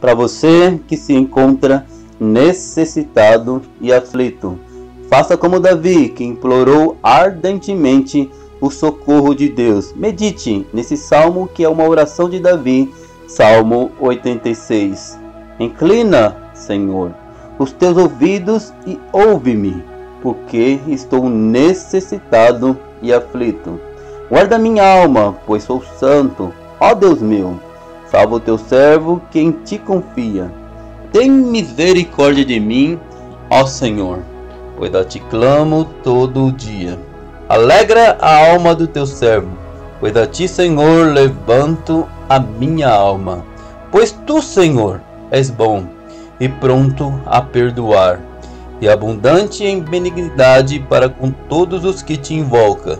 para você que se encontra necessitado e aflito. Faça como Davi, que implorou ardentemente o socorro de Deus. Medite nesse salmo, que é uma oração de Davi, Salmo 86. Inclina, Senhor, os teus ouvidos e ouve-me, porque estou necessitado e aflito. Guarda minha alma, pois sou santo, ó Deus meu. Salva o teu servo que em ti confia. Tem misericórdia de mim, ó Senhor, pois a ti clamo todo o dia. Alegra a alma do teu servo, pois a ti, Senhor, levanto a minha alma. Pois tu, Senhor, és bom e pronto a perdoar, e abundante em benignidade para com todos os que te invocam.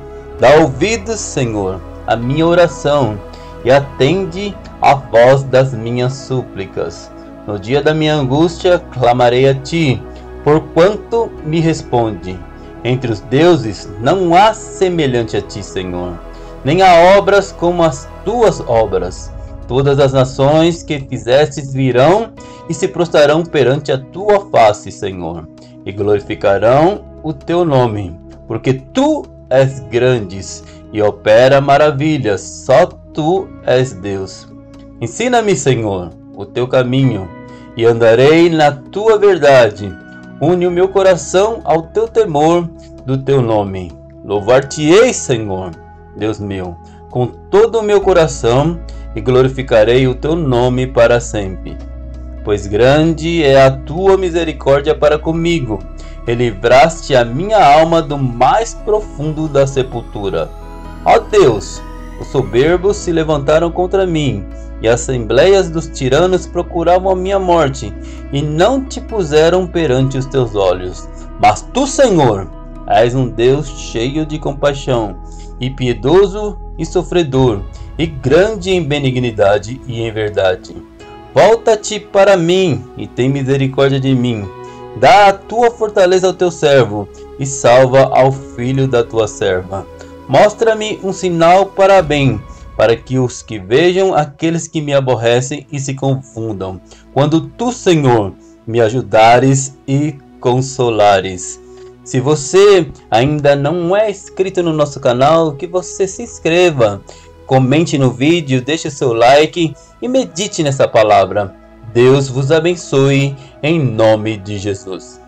Dá ouvidos, Senhor, à minha oração, e atende à voz das minhas súplicas. No dia da minha angústia clamarei a ti, porquanto me responde. Entre os deuses não há semelhante a ti, Senhor, nem há obras como as tuas obras. Todas as nações que fizestes virão e se prostrarão perante a tua face, Senhor, e glorificarão o teu nome, porque tu és grandes e opera maravilhas, só tu és Deus. Ensina-me, Senhor, o teu caminho, e andarei na tua verdade. Une o meu coração ao teu temor do teu nome. Louvar-te-ei, Senhor, Deus meu, com todo o meu coração, e glorificarei o teu nome para sempre. Pois grande é a tua misericórdia para comigo, e livraste a minha alma do mais profundo da sepultura. Ó Deus, os soberbos se levantaram contra mim, e as assembleias dos tiranos procuravam a minha morte, e não te puseram perante os teus olhos. Mas tu, Senhor, és um Deus cheio de compaixão, e piedoso e sofredor, e grande em benignidade e em verdade. Volta-te para mim, e tem misericórdia de mim. Dá a tua fortaleza ao teu servo, e salva ao filho da tua serva. Mostra-me um sinal para bem, para que os que vejam aqueles que me aborrecem e se confundam, quando tu, Senhor, me ajudares e consolares. Se você ainda não é inscrito no nosso canal, que você se inscreva, comente no vídeo, deixe seu like e medite nessa palavra. Deus vos abençoe em nome de Jesus.